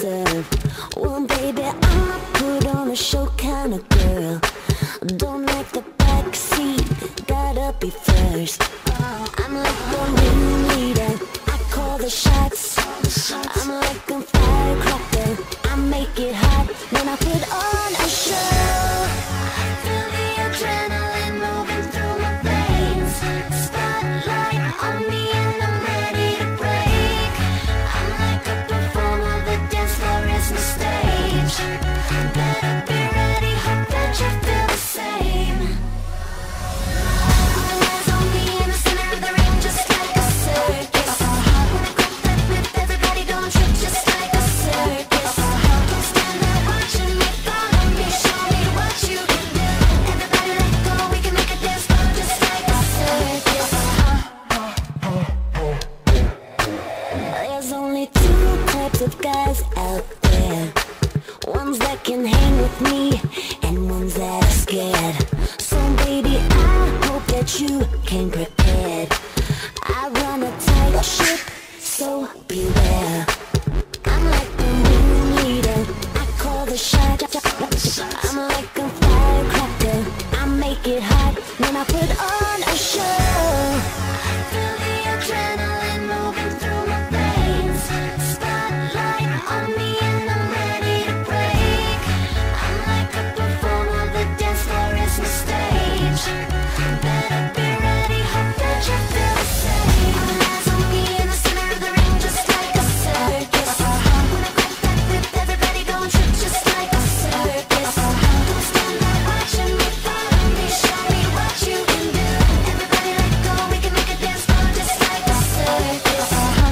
deserve. Well, baby, I'm a put on a show kind of girl. Don't like the back seat, gotta be first. I'm like the ringleader, I call the shots. I'm like a firecracker, I make it hot when I put on a show. Feel the adrenaline moving through my veins. Spotlight on me and I'm ready to break. I'm like a performer, the dance floor is my stage. Better be ready, hope that you feel the same. All eyes on me in the center of the ring, just like a circus. When I grab that whip, everybody don't trip, just like a circus. Don't stand there watching me, follow me, show me what you can do. Everybody let go, we can make a dance floor just like a circus. There's only two types of guys out there. Ones that can hang with me, and ones that are scared. So baby, I hope that you came prepared. I run a tight ship, so beware. I'm like the ringleader, I call the shot. I'm like a firecracker, I make it hot when I put on a show. Feel the adrenaline moving through my veins. Spotlight on me and I'm ready to break. I'm like a performer, the dance floor is my stage. Better be ready, hope that you feel the same. All eyes on me in the center of the ring, just like a circus. When I grab that whip, everybody don't trip, just like a circus. Don't stand there watching me, follow me, show me what you can do. Everybody let go, we can make a dance floor just like a circus.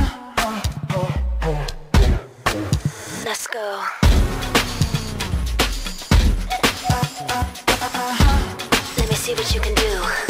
Let's go. Let me see what you can do.